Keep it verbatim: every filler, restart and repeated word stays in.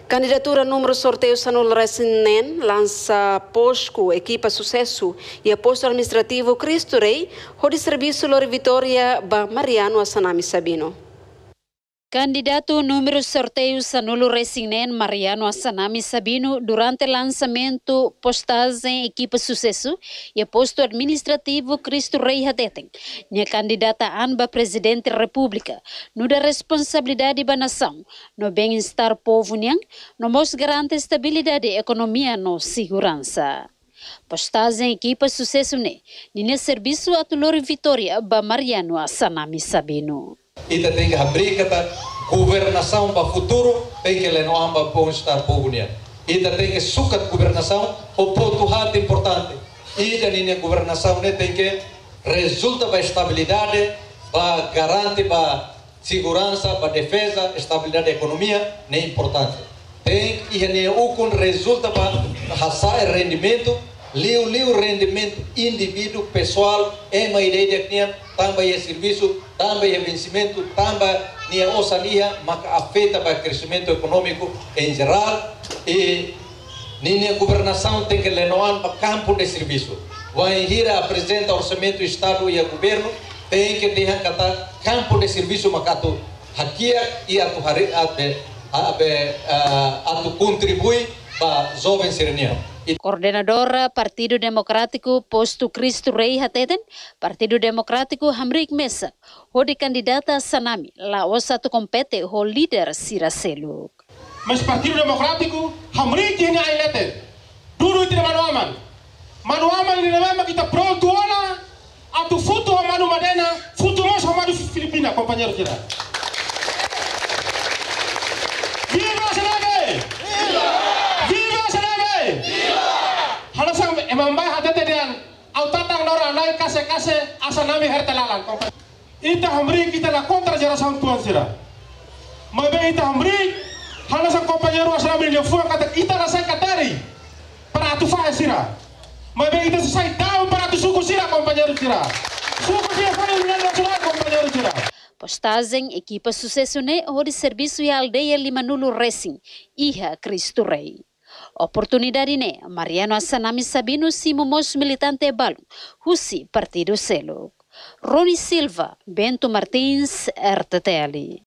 Candidatura número sorteio Sanul Resinen lança Posco, equipa sucesso e a posto administrativo Cristo Rei, o serviço Lori Vitória ba Mariano Assanami Sabino. Candidato número sorteio Sanulo Resinen Mariano Assanami Sabino durante lançamento postagem equipa sucesso e posto administrativo Cristo Rei Hateten. Nia candidata anba presidente da República no da responsabilidade da nação, no bem-estar povo niang, no mos garante estabilidade economia no segurança. Postagem equipa sucesso ne, nina serviço a Lori Vitória ba Mariano Assanami Sabino. Ita tem que abrir kata governação para o futuro, tem que levar para o estar povonia. Ita tem que sukat governação, o ponto hati importante. Ita nini governação ne tem que resulta para estabilidade, para garante para segurança, para defesa, estabilidade da economia, ne importante. Tem que ne ukun resulta para hasar rendimento, liu liu rendimento indivíduo pessoal, é uma ideia que também é serviço, também é vencimento, também é ousadia, mas afeta para o crescimento econômico em geral e a governação tem que levar para o campo de serviço. Vai ir a apresentar orçamento do Estado e o governo, tem que deixar catar campo de serviço, mas atu hakia e atu atu contribui para jovens serenianos. Coordenadora Partido Democrático posto Cristo Rei Hateten, Partido Democrático Hamrik Mesa, o de candidata Sanami, la osatu compete o líder Siraseluk. Mas Partido Democrático Hamrik ini ailete, dulu tidak manuaman, manuaman ini nama kita pronto ana, atu foto manu madena, foto mas manu Filipina, companheiro kita. Viva Sanami! Emambay hatete dian autatang nora nai kase kase Assanami hertelalan. Ita hamri kita na kontra jara sang tuan sira. Mabe ita hamri hala sang kompanyeru Assanami le fuang kata ita na sai katari para atu fa sira. Mabe ita sai tahu para atu suku sira kompanyeru sira. Suku sira fale união nacional kompanyeru sira. Postagem equipa sucesso ne o de serviço e aldeia Limanulo Racing, Iha Cristo Rei. Oportunidade ne Mariano Assanami Sabino simomos militante balu, Husi Partido Seluk. Rony Silva, Bento Martins, R T T L.